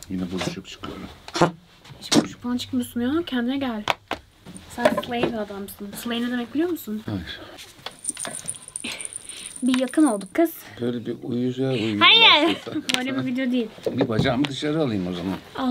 Yine buruşuk çıkıyorum. Hiç buruşuk falan çıkmıyorsun ya. Kendine gel. Sen slay bir adamsın. Slay ne demek biliyor musun? Hayır. Bir yakın olduk kız. Böyle bir uyuyacağı uyuyor. Hayır. Böyle bir video değil. Bir bacağımı dışarı alayım o zaman. Al.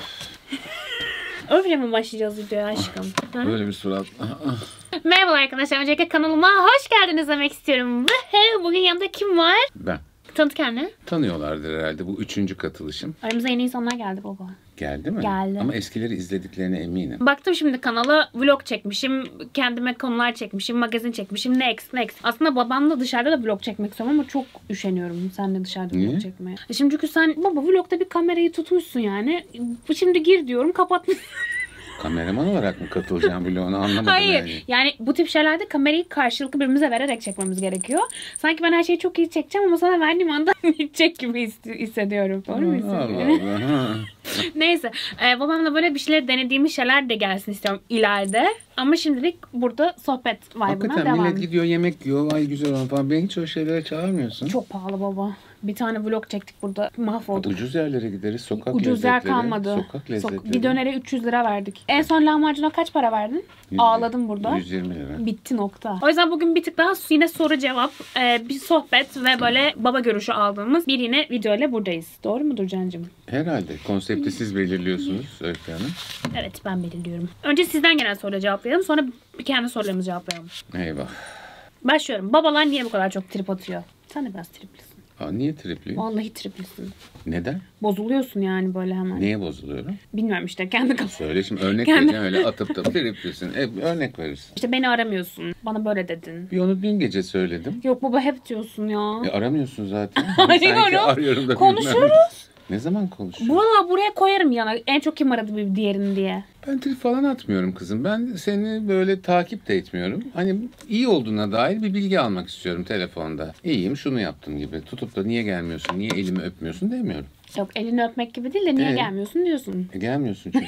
Öyle mi başlayacağız videoya aşkım? Ha? Böyle bir surat. Merhaba arkadaşlar. Öncelikle kanalıma hoş geldiniz demek istiyorum. Bugün yanımda kim var? Ben. Tanıt kendini. Tanıyorlardır herhalde. Bu 3. katılışım. Aramıza yeni insanlar geldi baba. Geldi mi? Geldi. Ama eskileri izlediklerine eminim. Baktım şimdi kanala vlog çekmişim. Kendime konular çekmişim. Magazin çekmişim. Next. Aslında babamla dışarıda da vlog çekmek istiyorum ama çok üşeniyorum seninle dışarıda Niye? vlog çekmeye. Şimdi çünkü sen baba vlogda bir kamerayı tutmuşsun yani. Şimdi gir diyorum kapatmışsın. Kameraman olarak mı katılacağım vloguna anlamadım. Hayır. Yani bu tip şeylerde kamerayı karşılıklı birbirimize vererek çekmemiz gerekiyor. Sanki ben her şeyi çok iyi çekeceğim ama sana verdiğim anda çek gibi hissediyorum. Doğru mu hissediyorum? Allah Allah. Neyse. Babamla böyle bir şeyler denediğimiz şeyler de gelsin istiyorum ileride. Ama şimdilik burada sohbet vibe'ına Hakikaten devam. millet gidiyor yemek yiyor. Ay güzel olan falan. Beni hiç o şeylere çağırmıyorsun. Çok pahalı baba. Bir tane vlog çektik burada. Mahvolduk. Ucuz yerlere gideriz. Sokak Ucuz lezzetleri. yer kalmadı. Sokak lezzetleri. Bir dönere 300 lira verdik. En son lahmacuna kaç para verdin? Ağladım burada. 120 lira. Bitti nokta. O yüzden bugün bir tık daha yine soru cevap, bir sohbet ve böyle baba görüşü aldığımız bir yine video ile buradayız. Doğru mudur Cancığım? Herhalde. Konsepti siz belirliyorsunuz Öykü Hanım. Evet ben belirliyorum. Önce sizden gelen soruları cevaplayalım. Sonra bir kendi sorularımızı cevaplayalım. Eyvah. Başlıyorum. Babalar niye bu kadar çok trip atıyor? Sen de biraz triplisin. Niye tripliyim? Vallahi triplisin. Neden? Bozuluyorsun yani böyle hemen. Niye bozuluyorum? Bilmiyorum işte kendi kafam. Söyle şimdi örnek Kendi- vereceksin öyle atıp da triplisin. Örnek verirsin. İşte beni aramıyorsun. Bana böyle dedin. Bir onu dün gece söyledim. Yok baba hep diyorsun ya. Aramıyorsun zaten. Arıyorum. Sanki arıyorum da Konuşuyoruz. Ne zaman konuşuyoruz? Valla buraya koyarım yana. En çok kim aradı bir diğerini diye. Ben trip falan atmıyorum kızım. Ben seni böyle takip de etmiyorum. Hani iyi olduğuna dair bir bilgi almak istiyorum telefonda. İyiyim şunu yaptım gibi. Tutup da niye gelmiyorsun, niye elimi öpmüyorsun demiyorum. Yok elini öpmek gibi değil de niye gelmiyorsun diyorsun. Gelmiyorsun çünkü.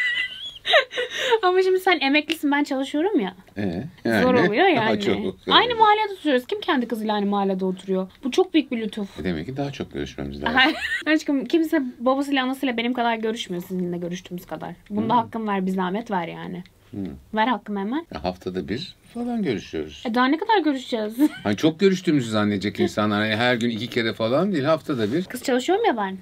Ama şimdi sen emeklisin ben çalışıyorum ya. Yani, Zor oluyor yani. Çok, Aynı mahallede oturuyoruz. Kim kendi kızıyla aynı mahallede oturuyor? Bu çok büyük bir lütuf. Demek ki daha çok görüşmemiz lazım. Aşkım kimse babasıyla anasıyla benim kadar görüşmüyor sizinle görüştüğümüz kadar. Bunda hakkım ver bir zahmet ver yani. Ver hakkımı hemen. Haftada bir falan görüşüyoruz. Daha ne kadar görüşeceğiz? Hani çok görüştüğümüzü zannedecek insanlar. Yani her gün 2 kere falan değil haftada bir. Kız çalışıyorum ya ben.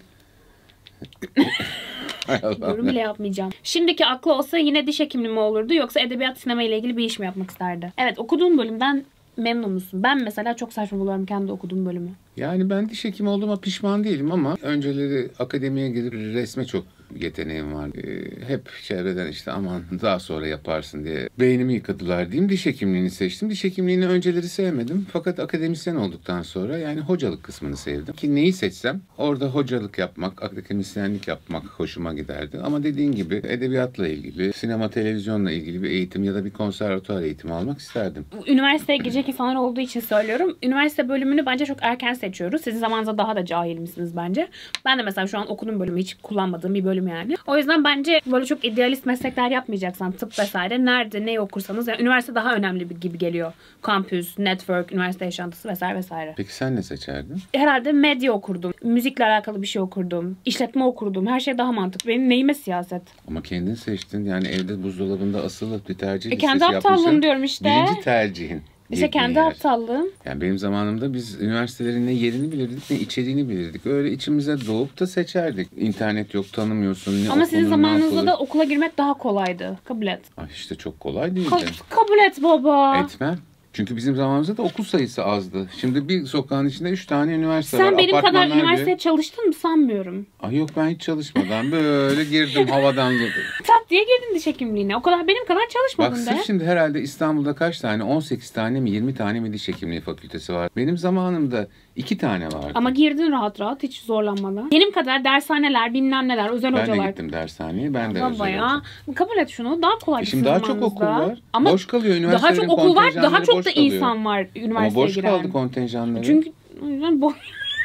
Hay Allah. Yorum bile yapmayacağım. Şimdiki aklı olsa yine diş hekimliği mi olurdu yoksa edebiyat sinema ile ilgili bir iş mi yapmak isterdi? Evet okuduğum bölümden memnun musun? Ben mesela çok saçma buluyorum kendi okuduğum bölümü. Yani ben diş hekimi olduğuma pişman değilim ama önceleri akademiye gidip resme çok yeteneğim var. Hep çevreden işte aman daha sonra yaparsın diye beynimi yıkadılar diyeyim. Diş hekimliğini seçtim. Diş hekimliğini önceleri sevmedim. Fakat akademisyen olduktan sonra yani hocalık kısmını sevdim. Ki neyi seçsem orada hocalık yapmak, akademisyenlik yapmak hoşuma giderdi. Ama dediğin gibi edebiyatla ilgili, sinema, televizyonla ilgili bir eğitim ya da bir konservatuar eğitimi almak isterdim. Üniversiteye girecek insanlar olduğu için söylüyorum. Üniversite bölümünü bence çok erken seçiyoruz. Sizin zamanınızda daha da cahil misiniz bence? Ben de mesela şu an okuduğum bölümü hiç kullanmadığım bir bölüm yani. O yüzden bence böyle çok idealist meslekler yapmayacaksan tıp vesaire nerede ne okursanız yani üniversite daha önemli bir gibi geliyor. Kampüs, network, üniversite yaşantısı vesaire vesaire. Peki sen ne seçerdin? Herhalde medya okurdum. Müzikle alakalı bir şey okurdum. İşletme okurdum. Her şey daha mantıklı. Benim neyime siyaset? Ama kendin seçtin. Yani evde buzdolabında asılı bir tercih listesi Kendi yapmışsın. aptallığım diyorum işte. Birinci tercihin. İşte kendi aptallığım. Yani benim zamanımda biz üniversitelerin ne yerini bilirdik ne içeriğini bilirdik. Öyle içimize doğup da seçerdik. İnternet yok tanımıyorsun. Ne Ama sizin okunur, ne zamanınızda yapılır. da okula girmek daha kolaydı. Kabul et. Ay işte çok kolay değildi. Kabul et baba. Etmem. Çünkü bizim zamanımızda da okul sayısı azdı. Şimdi bir sokağın içinde 3 tane üniversite var. Sen benim kadar Apartmanlar üniversiteye bile... çalıştın mı sanmıyorum. Ay yok ben hiç çalışmadan böyle girdim havadan. Tak diye girdin diş hekimliğine. O kadar benim kadar Bak çalışmadın sırf de. şimdi herhalde İstanbul'da kaç tane? 18 tane mi 20 tane mi diş hekimliği fakültesi var? Benim zamanımda 2 tane vardı. Ama girdin rahat rahat hiç zorlanmadan. Benim kadar dershaneler bilmem neler özel ben hocalar. de gittim dershaneye. Ben de Baba özel ya. hocam. Kabul et şunu. Daha kolay. Şimdi daha çok okul var. Ama boş kalıyor. daha Üniversitelerin çok okul var. Daha kontenjanları çok boş da kalıyor. insan var üniversiteye Ama boş giren. kaldı kontenjanları. Çünkü o yüzden boş.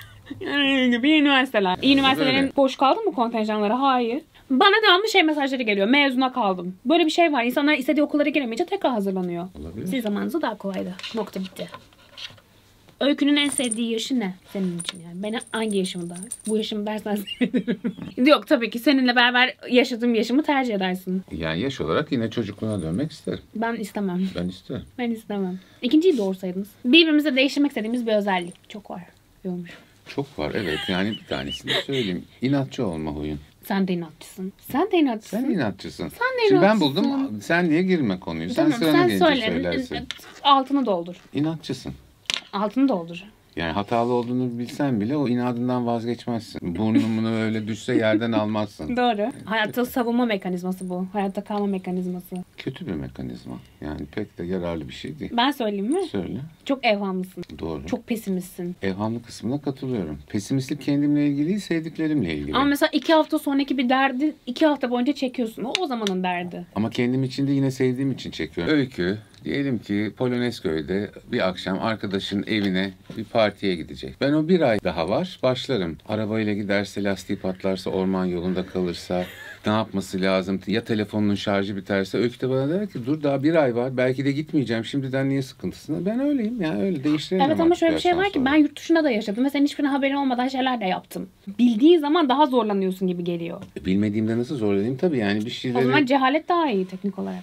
gibi üniversiteler. İyi üniversitelerin böyle. boş kaldı mı kontenjanları? Hayır. Bana devamlı şey mesajları geliyor. Mezuna kaldım. Böyle bir şey var. İnsanlar istediği okullara giremeyince tekrar hazırlanıyor. Olabilir. Sizin zamanınızda daha kolaydı. Nokta bitti. Öykünün en sevdiği yaşı ne senin için yani? Ben hangi yaşımda? Bu yaşımı dersen sevinirim. Yok tabii ki seninle beraber yaşadığım yaşımı tercih edersin. Yani yaş olarak yine çocukluğuna dönmek isterim. Ben istemem. Ben isterim. Ben istemem. İkinciyi doğursaydınız. Birbirimize değiştirmek istediğimiz bir özellik. Çok var. Diyormuş. Çok var evet. Yani bir tanesini söyleyeyim. İnatçı olma huyun. Sen de inatçısın. Sen de inatçısın. Sen inatçısın. Sen de Şimdi ben inatçısın. buldum. Sen niye girme konuyu? Tamam, Sen sen gelince söyle. söylersin. Altını doldur. İnatçısın. Altını doldur. Yani hatalı olduğunu bilsen bile o inadından vazgeçmezsin. Burnunu öyle düşse yerden almazsın. Doğru. Hayatta savunma mekanizması bu. Hayatta kalma mekanizması. Kötü bir mekanizma. Yani pek de yararlı bir şey değil. Ben söyleyeyim mi? Söyle. Çok evhamlısın. Doğru. Çok pesimistsin. Evhamlı kısmına katılıyorum. Pesimistlik kendimle ilgili değil, sevdiklerimle ilgili. Ama mesela 2 hafta sonraki bir derdi 2 hafta boyunca çekiyorsun. O zamanın derdi. Ama kendim için de yine sevdiğim için çekiyorum. Öykü, diyelim ki Polonezköy'de bir akşam arkadaşın evine bir partiye gidecek. Ben o bir ay daha var, başlarım. Arabayla giderse, lastiği patlarsa, orman yolunda kalırsa ne yapması lazım? Ya telefonun şarjı biterse Öykü de bana der ki dur daha bir ay var. Belki de gitmeyeceğim. Şimdiden niye sıkıntısını? Ben öyleyim yani öyle değiştiremem. Evet ama şöyle bir şey var ki ben yurt dışında da yaşadım ve senin hiçbirine haberin olmadan şeyler de yaptım. Bildiğin zaman daha zorlanıyorsun gibi geliyor. Bilmediğimde nasıl zorlanayım? Tabii yani bir O şeyleri... zaman cehalet daha iyi teknik olarak.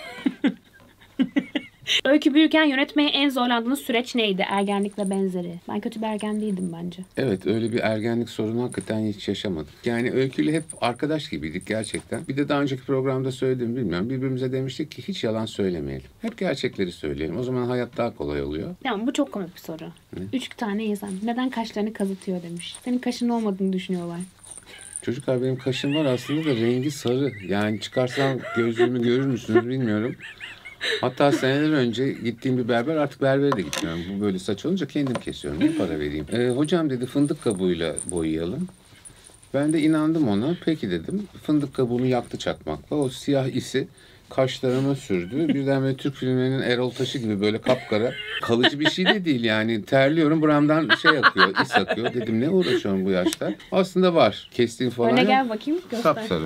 Öykü büyürken yönetmeye en zorlandığınız süreç neydi? Ergenlik ve benzeri. Ben kötü bir ergen değildim bence. Evet öyle bir ergenlik sorunu hakikaten hiç yaşamadık. Yani Öykü'yle hep arkadaş gibiydik gerçekten. Bir de daha önceki programda söylediğimi bilmiyorum. Birbirimize demiştik ki hiç yalan söylemeyelim. Hep gerçekleri söyleyelim. O zaman hayat daha kolay oluyor. Tamam bu çok komik bir soru. 3 tane insan neden kaşlarını kazıtıyor demiş. Senin kaşının olmadığını düşünüyorlar. Çocuklar benim kaşım var aslında da rengi sarı. Yani çıkarsam gözlüğümü görür müsünüz bilmiyorum. Hatta seneler önce gittiğim bir berber artık berbere de gitmiyorum. Bu böyle saç olunca kendim kesiyorum. Ne para vereyim? Hocam dedi fındık kabuğuyla boyayalım. Ben de inandım ona. Peki dedim. Fındık kabuğunu yaktı çakmakla. O siyah isi kaşlarıma sürdü. Birden böyle Türk filmlerinin Erol Taşı gibi böyle kapkara. Kalıcı bir şey de değil yani. Terliyorum buramdan şey akıyor, is akıyor. Dedim ne uğraşıyorum bu yaşta? Aslında var. Kestiğim falan Öne yok. gel bakayım göster. Sapsarı.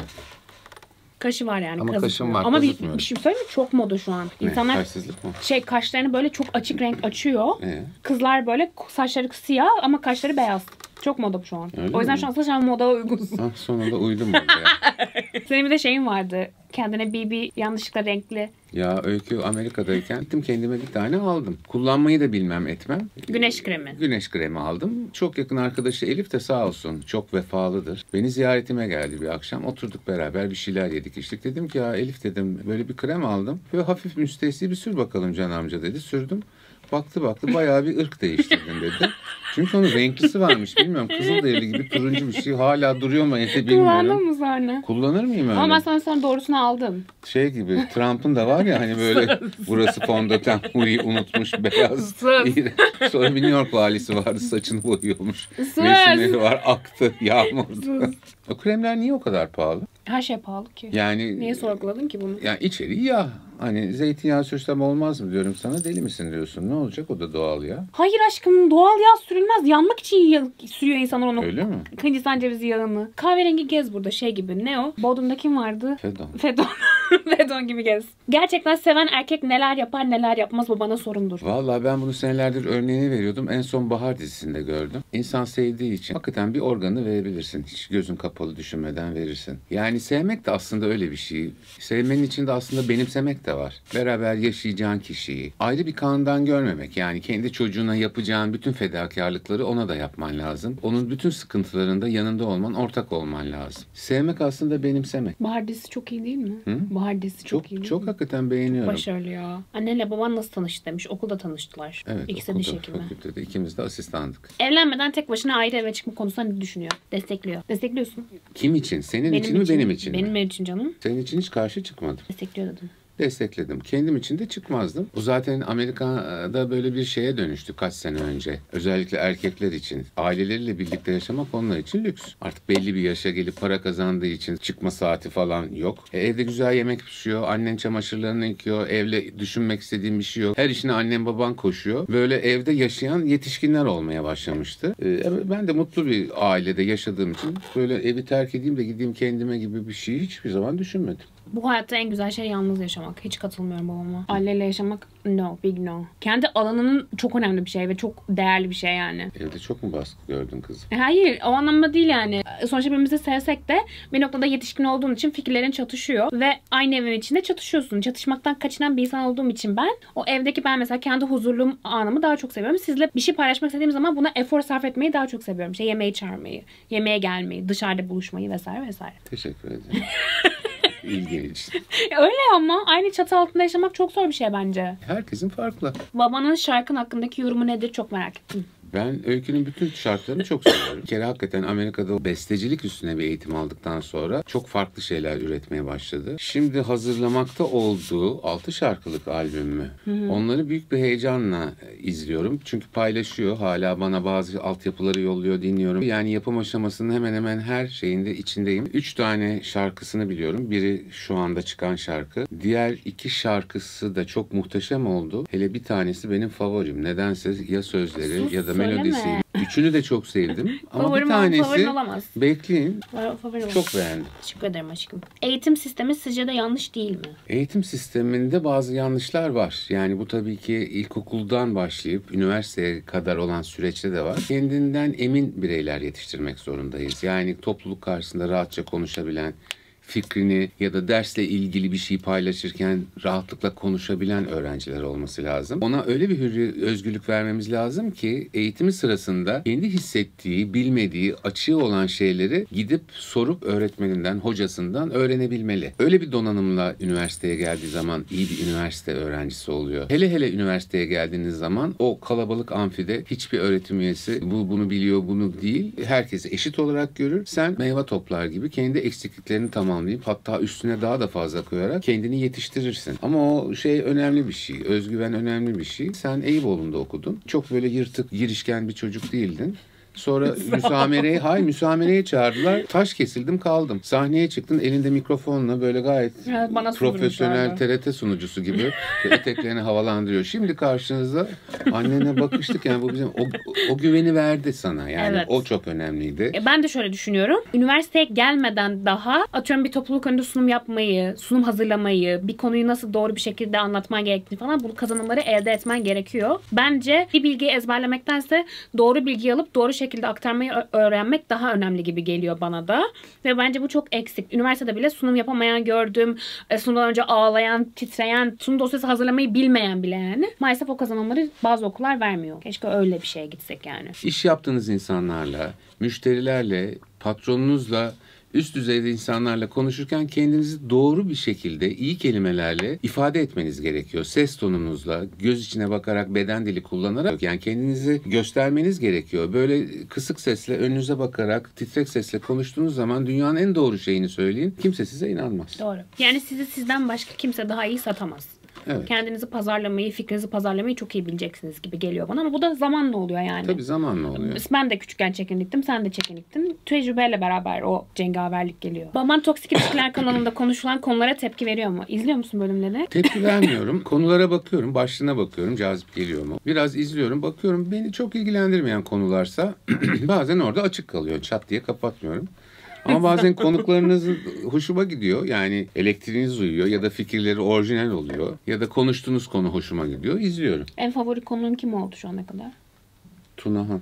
Kaşı var yani. Ama kazıtmıyor. kaşım var, Ama bir kazıtmıyorum. şey söyleyeyim mi? Çok moda şu an. Ne? İnsanlar Kaşsızlık mı? kaşlarını böyle çok açık renk açıyor. Ee? Kızlar böyle saçları siyah ama kaşları beyaz. Çok moda bu şu an. Öyle O yüzden mi? şu an saçlar modaya uygunsun. Ah, sonunda uydum oraya. Senin bir de şeyin vardı. Kendine BB yanlışlıkla renkli. Ya Öykü Amerika'dayken gittim kendime bir tane aldım. Kullanmayı da bilmem etmem. Güneş kremi. Güneş kremi aldım. Çok yakın arkadaşı Elif de sağ olsun çok vefalıdır. Beni ziyaretime geldi bir akşam. Oturduk beraber bir şeyler yedik içtik. Dedim ki ya Elif dedim böyle bir krem aldım. Böyle hafif müstehsi bir sür bakalım Can amca dedi. Sürdüm. Baktı bayağı bir ırk değiştirdin dedi. Çünkü onun renklisi varmış bilmiyorum. Kızılderili gibi turuncu bir şey. Hala duruyor mu evde bilmiyorum. Kullandın mı sonra? Kullanır mıyım öyle? Ama ben sana doğrusunu aldım. Şey gibi Trump'ın da var ya hani böyle burası fondöten unutmuş beyaz. Sus. Sonra bir New York valisi vardı saçını boyuyormuş. Sus. Resimleri var aktı yağmurdu. O kremler niye o kadar pahalı? Her şey pahalı ki. Yani Niye sorguladın ki bunu? yani içeriği yağ. Hani zeytinyağı sürsem olmaz mı diyorum sana deli misin diyorsun. Ne olacak o da doğal ya. Hayır aşkım doğal yağ sürülmez. Yanmak için sürüyor insanlar onu. Öyle mi? Hindistan cevizi yağını. Kahverengi gez burada şey gibi. Ne o? Bodrum'da kim vardı? Fedon. Fedon. Fedon gibi gez. Gerçekten seven erkek neler yapar neler yapmaz bu bana sorundur. Vallahi ben bunu senelerdir örneğini veriyordum. En son Bahar dizisinde gördüm. İnsan sevdiği için hakikaten bir organı verebilirsin. Hiç gözün kapalı düşünmeden verirsin. Yani sevmek de aslında öyle bir şey. Sevmenin içinde aslında benimsemek de var. Beraber yaşayacağın kişiyi. Ayrı bir kandan görmemek. Yani kendi çocuğuna yapacağın bütün fedakarlıkları ona da yapman lazım. Onun bütün sıkıntılarında yanında olman, ortak olman lazım. Sevmek aslında benimsemek. Bahar dizisi çok iyi değil mi? Hı? Bahar dizisi çok iyi değil Çok mi? hakikaten beğeniyorum. Başarılı ya. Annenle baban nasıl tanıştı demiş. Okulda tanıştılar. Evet, İkisi de diş hekimi. fakültede ikimiz de asistandık. Evlenmeden tek başına ayrı eve çıkma konusunda ne düşünüyor? Destekliyor. Destekliyorsun. Kim için? Senin için mi benim için mi? Benim için canım. Senin için hiç karşı çıkmadım. Destekliyor dedim. Destekledim. Kendim için de çıkmazdım. Bu zaten Amerika'da böyle bir şeye dönüştü kaç sene önce. Özellikle erkekler için. Aileleriyle birlikte yaşamak onlar için lüks. Artık belli bir yaşa gelip para kazandığı için çıkma saati falan yok. Evde güzel yemek pişiyor. Annen çamaşırlarını yıkıyor. Evle düşünmek istediğin bir şey yok. Her işine annen baban koşuyor. Böyle evde yaşayan yetişkinler olmaya başlamıştı. Ben de mutlu bir ailede yaşadığım için böyle evi terk edeyim de gideyim kendime gibi bir şeyi hiçbir zaman düşünmedim. Bu hayatta en güzel şey yalnız yaşamak. Hiç katılmıyorum babama. Aileyle yaşamak no, big no. Kendi alanının çok önemli bir şey ve çok değerli bir şey yani. Evde çok mu baskı gördün kızım? Hayır, o anlamda değil yani. Sonuçta birbirimizi sevsek de bir noktada yetişkin olduğun için fikirlerin çatışıyor ve aynı evin içinde çatışıyorsun. Çatışmaktan kaçınan bir insan olduğum için o evdeki ben mesela kendi huzurluğum anımı daha çok seviyorum. Sizle bir şey paylaşmak istediğim zaman buna efor sarf etmeyi daha çok seviyorum. İşte yemeği çağırmayı, yemeğe gelmeyi, dışarıda buluşmayı vesaire vesaire. Teşekkür ederim. İlgin için. Öyle ama aynı çatı altında yaşamak çok zor bir şey bence. Herkesin farklı. Babanın şarkın hakkındaki yorumu nedir çok merak ettim. Ben Öykü'nün bütün şarkılarını çok seviyorum. Bir kere hakikaten Amerika'da bestecilik üstüne bir eğitim aldıktan sonra çok farklı şeyler üretmeye başladı. Şimdi hazırlamakta olduğu 6 şarkılık albümü. Onları büyük bir heyecanla izliyorum. Çünkü paylaşıyor. Hala bana bazı altyapıları yolluyor, dinliyorum. Yani yapım aşamasının hemen hemen her şeyinde içindeyim. 3 tane şarkısını biliyorum. Biri şu anda çıkan şarkı. Diğer 2 şarkısı da çok muhteşem oldu. Hele bir tanesi benim favorim. Nedense ya sözleri ya da melodisi. Üçünü de çok sevdim. Ama Favorim bir tanesi favorin olamaz. bekleyin. Favorim Çok beğendim. Teşekkür ederim aşkım. Eğitim sistemi sizce de yanlış değil mi? Eğitim sisteminde bazı yanlışlar var. Yani bu tabii ki ilkokuldan başlayıp üniversiteye kadar olan süreçte de var. Kendinden emin bireyler yetiştirmek zorundayız. Yani topluluk karşısında rahatça konuşabilen, fikrini ya da dersle ilgili bir şey paylaşırken rahatlıkla konuşabilen öğrenciler olması lazım. Ona öyle bir özgürlük vermemiz lazım ki eğitimi sırasında kendi hissettiği, bilmediği, açığı olan şeyleri gidip sorup öğretmeninden, hocasından öğrenebilmeli. Öyle bir donanımla üniversiteye geldiği zaman iyi bir üniversite öğrencisi oluyor. Hele hele üniversiteye geldiğiniz zaman o kalabalık amfide hiçbir öğretim üyesi bunu biliyor, bunu değil. Herkesi eşit olarak görür. Sen meyve toplar gibi kendi eksikliklerini tamamlayıp hatta üstüne daha da fazla koyarak kendini yetiştirirsin. Ama o şey önemli bir şey. Özgüven önemli bir şey. Sen Eyüboğlu'nda okudun. Çok böyle yırtık, girişken bir çocuk değildin. Sonra müsamereye çağırdılar. Taş kesildim kaldım. Sahneye çıktın elinde mikrofonla böyle gayet Bana profesyonel TRT sunucusu gibi eteklerini havalandırıyor. Şimdi karşınızda annene bakıştık yani bu bizim o güveni verdi sana yani Evet. o çok önemliydi. Ben de şöyle düşünüyorum. Üniversiteye gelmeden daha atıyorum bir topluluk önünde sunum yapmayı, sunum hazırlamayı, bir konuyu nasıl doğru bir şekilde anlatman gerektiğini falan bu kazanımları elde etmen gerekiyor. Bence bir bilgiyi ezberlemektense doğru bilgiyi alıp doğru şekilde aktarmayı öğrenmek daha önemli gibi geliyor bana da. Ve bence bu çok eksik. Üniversitede bile sunum yapamayan gördüm. Sunumdan önce ağlayan, titreyen, sunum dosyası hazırlamayı bilmeyen bile yani. Maalesef o kazanımları bazı okullar vermiyor. Keşke öyle bir şeye gitsek yani. İş yaptığınız insanlarla, müşterilerle, patronunuzla, üst düzeyde insanlarla konuşurken kendinizi doğru bir şekilde, iyi kelimelerle ifade etmeniz gerekiyor. Ses tonunuzla, göz içine bakarak, beden dili kullanarak yani kendinizi göstermeniz gerekiyor. Böyle kısık sesle, önünüze bakarak, titrek sesle konuştuğunuz zaman dünyanın en doğru şeyini söyleyin. Kimse size inanmaz. Doğru. Yani sizi sizden başka kimse daha iyi satamaz. Evet. Kendinizi pazarlamayı, fikrinizi pazarlamayı çok iyi bileceksiniz gibi geliyor bana ama bu da zamanla oluyor yani. Tabii zamanla oluyor. Ben de küçükken çekiniktim, sen de çekiniktin. Tecrübeyle beraber o cengaverlik geliyor. Baban Toksik İlişkiler kanalında konuşulan konulara tepki veriyor mu? İzliyor musun bölümleri? Tepki vermiyorum. Konulara bakıyorum, başlığına bakıyorum, cazip geliyor mu? Biraz izliyorum, bakıyorum. Beni çok ilgilendirmeyen konularsa bazen orada açık kalıyor. Çat diye kapatmıyorum. Ama bazen konuklarınızın hoşuma gidiyor. Yani elektriğiniz uyuyor ya da fikirleri orijinal oluyor. Ya da konuştuğunuz konu hoşuma gidiyor. İzliyorum. En favori konun kim oldu şu ana kadar? Tunahan.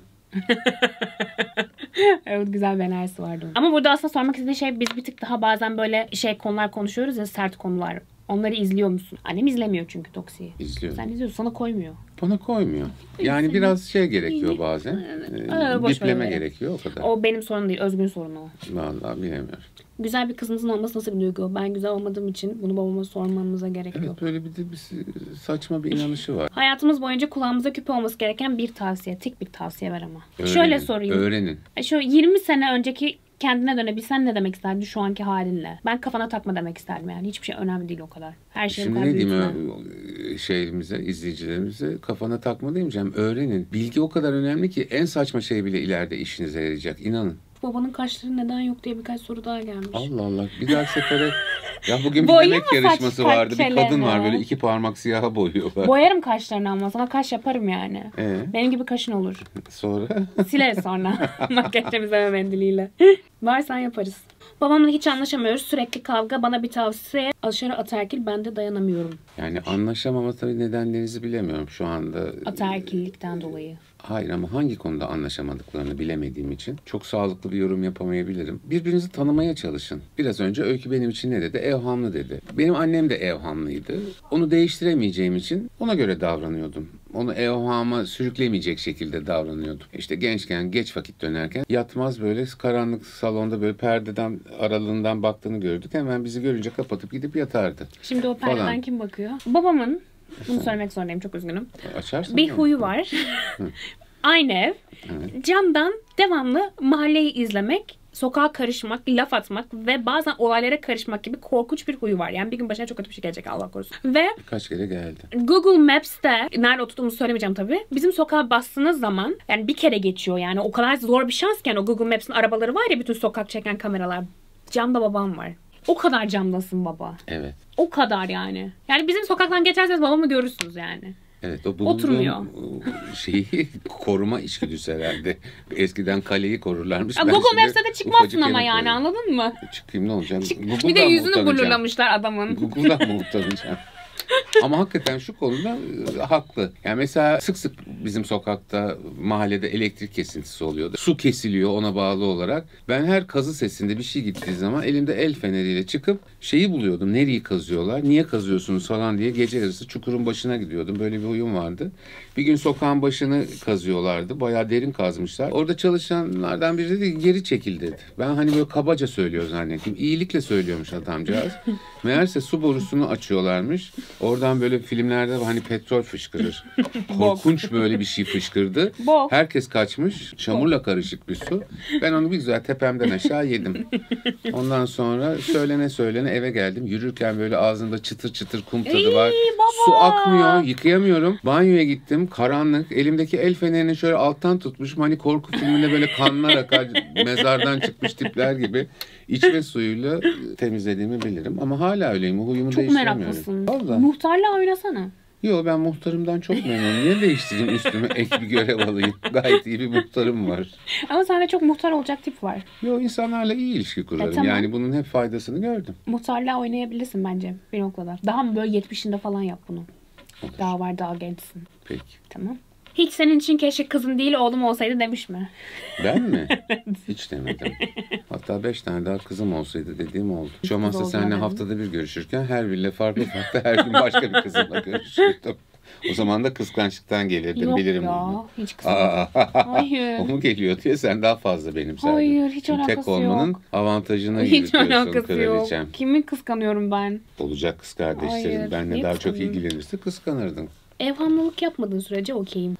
Evet, güzel bir enerjisi vardı. Ama burada aslında sormak istediğim şey biz bir tık daha bazen böyle konular konuşuyoruz ya, sert konular. Onları izliyor musun? Annem izlemiyor çünkü Toksi'yi. İzliyorum. Sen izliyorsun, sana koymuyor. Bana koymuyor. Yani biraz gerekiyor bazen. Boş ver Dipleme öyle. gerekiyor o kadar. O benim sorunum değil, Özgün sorunu o. Vallahi bilemiyorum. Güzel bir kızınızın olması nasıl bir duygu? Ben güzel olmadığım için bunu babama sormamıza gerek yok. Evet böyle bir saçma bir inanışı var. Hayatımız boyunca kulağımıza küpe olması gereken bir tavsiye. Tek bir tavsiye ver ama. Öğrenin, Şöyle sorayım. Öğrenin. Şu 20 sene önceki kendine dönebilsen ne demek isterdin şu anki halinle? Ben kafana takma demek isterdim yani. Hiçbir şey önemli değil o kadar. Her şey Şimdi o kadar ne büyütme. diyeyim izleyicilerimize kafana takma demeyeceğim. Öğrenin. Bilgi o kadar önemli ki en saçma şey bile ileride işinize yarayacak. İnanın. Babanın kaşları neden yok diye birkaç soru daha gelmiş. Allah Allah. Bir daha sefere ya bugün bir Boyama yemek yarışması saç vardı. Bir kadın çeleme. var böyle 2 parmak siyaha boyuyorlar. Boyarım kaşlarını ama sana kaş yaparım yani. Benim gibi kaşın olur. Sonra? Sileriz sonra. Makyaj temizleme mendiliyle. Varsan yaparız. Babamla hiç anlaşamıyoruz. Sürekli kavga. Bana bir tavsiye. Aşırı ataerkil. Ben de dayanamıyorum. Yani anlaşamama tabii nedenlerinizi bilemiyorum şu anda. Ataerkillikten dolayı. Hayır ama hangi konuda anlaşamadıklarını bilemediğim için çok sağlıklı bir yorum yapamayabilirim. Birbirinizi tanımaya çalışın. Biraz önce Öykü benim için ne dedi? Evhamlı dedi. Benim annem de evhamlıydı. Onu değiştiremeyeceğim için ona göre davranıyordum. Onu evhama sürüklemeyecek şekilde davranıyordum. İşte gençken geç vakit dönerken yatmaz böyle karanlık salonda böyle perdeden aralığından baktığını gördük. Hemen bizi görünce kapatıp gidip yatardı. Şimdi o perdeden Falan. kim bakıyor? Babamın, bunu söylemek zorundayım, çok üzgünüm. Açarsın Bir mı? huyu var. Aynı ev. Evet. Camdan devamlı mahalleyi izlemek, sokağa karışmak, laf atmak ve bazen olaylara karışmak gibi korkunç bir huyu var. Yani bir gün başına çok kötü bir şey gelecek, Allah korusun. Ve Kaç kere geldi. Google Maps'te, nerede oturduğumuzu söylemeyeceğim tabii, bizim sokağa bastığınız zaman yani bir kere geçiyor yani. O kadar zor bir şans ki yani, o Google Maps'in arabaları var ya, bütün sokak çeken kameralar. Camda babam var. O kadar camdasın baba. Evet. O kadar yani. Yani bizim sokaktan geçerseniz babamı görürsünüz yani. Evet, o Oturmuyor. bulunduğum şeyi koruma içgüdüsü herhalde. Eskiden kaleyi korurlarmış. Ben Google şimdi Maps'te de çıkmazsın ufacık ama eve yani, koyuyorum. anladın mı? Çıkayım ne olacak? Bir de Google'dan mı yüzünü utanacağım? blurlamışlar adamın. Google'dan mı utanacağım? Ama hakikaten şu konuda haklı. Yani mesela sık sık bizim sokakta, mahallede elektrik kesintisi oluyordu. Su kesiliyor ona bağlı olarak. Ben her kazı sesinde bir şey gittiği zaman elimde el feneriyle çıkıp şeyi buluyordum. Nereyi kazıyorlar, niye kazıyorsunuz falan diye gece yarısı çukurun başına gidiyordum. Böyle bir huyum vardı. Bir gün sokağın başını kazıyorlardı. Bayağı derin kazmışlar. Orada çalışanlardan biri dedi geri çekil dedi. Ben hani böyle kabaca söylüyor zannettim. İyilikle söylüyormuş adamcağız. Meğerse su borusunu açıyorlarmış. Oradan böyle filmlerde hani petrol fışkırır. Korkunç böyle bir şey fışkırdı. Bok. Herkes kaçmış. Çamurla karışık bir su. Ben onu bir güzel tepemden aşağı yedim. Ondan sonra söylene eve geldim. Yürürken böyle ağzımda çıtır çıtır kum tadı var. baba. Su akmıyor. Yıkayamıyorum. Banyoya gittim. Karanlık. Elimdeki el fenerini şöyle alttan tutmuşum. Hani korku filminde böyle kanlar akar. Mezardan çıkmış tipler gibi. İçme suyuyla temizlediğimi bilirim. Ama hala öyleyim. Huyumu Çok değiştiremiyorum. meraklısın. Vallahi. Muhtarla oynasana. Yo ben muhtarımdan çok memnunum. Niye değiştireyim üstüme ek bir görev alayım? Gayet iyi bir muhtarım var. Ama sende çok muhtar olacak tip var. Yo insanlarla iyi ilişki kurarım. tamam. Yani bunun hep faydasını gördüm. Muhtarla oynayabilirsin bence bir noktada. Daha mı böyle 70'inde falan yap bunu. Olur. Daha var, daha gençsin. Peki. Tamam. Hiç senin için keşke kızın değil oğlum olsaydı demiş mi? Ben mi? Hiç demedim. Hatta 5 tane daha kızım olsaydı dediğim oldu. Hiç olmazsa oldu seninle dedim. haftada bir görüşürken her biriyle farklı her gün başka bir kızımla görüşürdüm. O zaman da kıskançlıktan gelirdim. Yok Bilirim ya. onu. Hiç kıskançlık. Hayır. O mu geliyor diye sen daha fazla benimserdin. Hayır, hiç Şimdi alakası tek olmanın yok. avantajına Hiç yürütüyorsun alakası yok. kraliçem. Kimi kıskanıyorum ben? Olacak kız kardeşlerim. Hayır, Benle niye daha çok kıskanayım? ilgilenirse kıskanırdın. Evhamlılık yapmadığın sürece okeyim.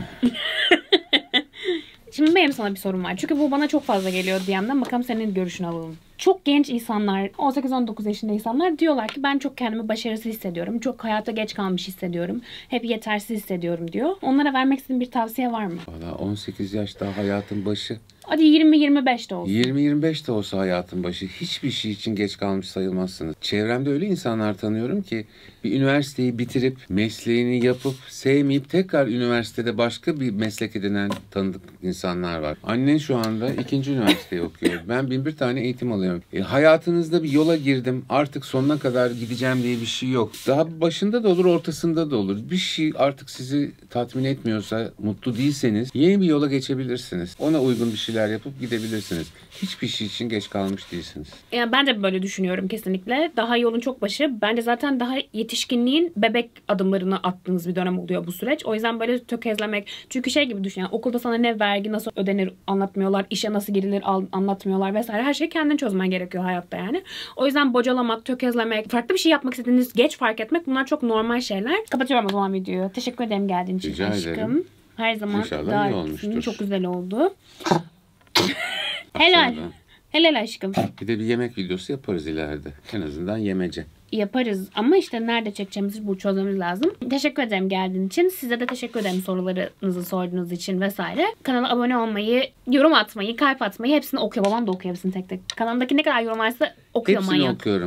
Şimdi benim sana bir sorum var. Çünkü bu bana çok fazla geliyor DM'den. Bakalım senin görüşünü alalım. Çok genç insanlar, 18-19 yaşında insanlar diyorlar ki ben çok kendimi başarısız hissediyorum. Çok hayata geç kalmış hissediyorum. Hep yetersiz hissediyorum diyor. Onlara vermek istediğin bir tavsiye var mı? Valla 18 yaş daha hayatın başı. Hadi 20-25 de olsun. 20-25 de olsa hayatın başı hiçbir şey için geç kalmış sayılmazsınız. Çevremde öyle insanlar tanıyorum ki bir üniversiteyi bitirip mesleğini yapıp sevmeyip tekrar üniversitede başka bir meslek edinen tanıdık insanlar var. Annen şu anda 2. üniversiteyi okuyor. Ben 1001 tane eğitim alıyorum. Hayatınızda bir yola girdim artık sonuna kadar gideceğim diye bir şey yok. Daha başında da olur ortasında da olur. Bir şey artık sizi tatmin etmiyorsa, mutlu değilseniz yeni bir yola geçebilirsiniz. Ona uygun bir şeyler yapıp gidebilirsiniz. Hiçbir şey için geç kalmış değilsiniz. Yani ben de böyle düşünüyorum kesinlikle. Daha yolun çok başı. Bence zaten daha yetişkinliğin bebek adımlarını attığınız bir dönem oluyor bu süreç. O yüzden böyle tökezlemek. Çünkü şey gibi düşün. Yani okulda sana ne vergi nasıl ödenir anlatmıyorlar. İşe nasıl girilir anlatmıyorlar vesaire. Her şeyi kendin çözmen gerekiyor hayatta yani. O yüzden bocalamak, tökezlemek, farklı bir şey yapmak istediğiniz geç fark etmek bunlar çok normal şeyler. Kapatıyorum o zaman videoyu. Teşekkür ederim geldiğin için Rica aşkım. ederim. Her zaman İnşallah daha iyi olmuştur. çok güzel oldu. Helal. Sonra Helal aşkım. bir de bir yemek videosu yaparız ileride. En azından yemece. Yaparız ama işte nerede çekeceğimizi bu çözmemiz lazım. Teşekkür ederim geldiğin için. Size de teşekkür ederim sorularınızı sorduğunuz için vesaire. Kanala abone olmayı, yorum atmayı, kalp atmayı hepsini okuyor. Babam da okuyor hepsini tek tek. Kanalımdaki ne kadar yorum varsa okuyor Hepsini manyak. okuyorum.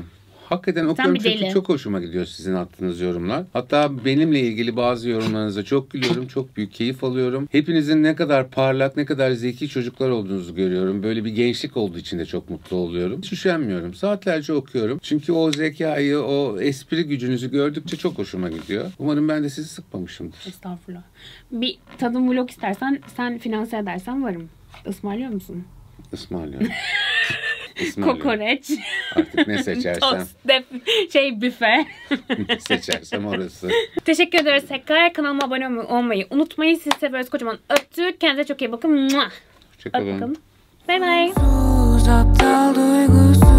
Hakikaten okuyorum bir çünkü deli. çok hoşuma gidiyor sizin attığınız yorumlar. Hatta benimle ilgili bazı yorumlarınıza çok gülüyorum, çok büyük keyif alıyorum. Hepinizin ne kadar parlak, ne kadar zeki çocuklar olduğunuzu görüyorum. Böyle bir gençlik olduğu için de çok mutlu oluyorum. Hiç üşenmiyorum. Saatlerce okuyorum. Çünkü o zekayı, o espri gücünüzü gördükçe çok hoşuma gidiyor. Umarım ben de sizi sıkmamışımdır. Estağfurullah. Bir tadım vlog istersen sen finanse edersen varım. Ismarlıyor musun? Ismarlıyorum. Ismarlıyorum. Kokoreç. Artık ne seçersem, Tost. Büfe. ne seçersem orası. Teşekkür ederiz tekrar. Kanalıma abone olmayı unutmayın. Sizi seviyoruz. Kocaman öptük. Kendinize çok iyi bakın. Öp Hoşçakalın. bakalım. Bay bay. Aptal duygusu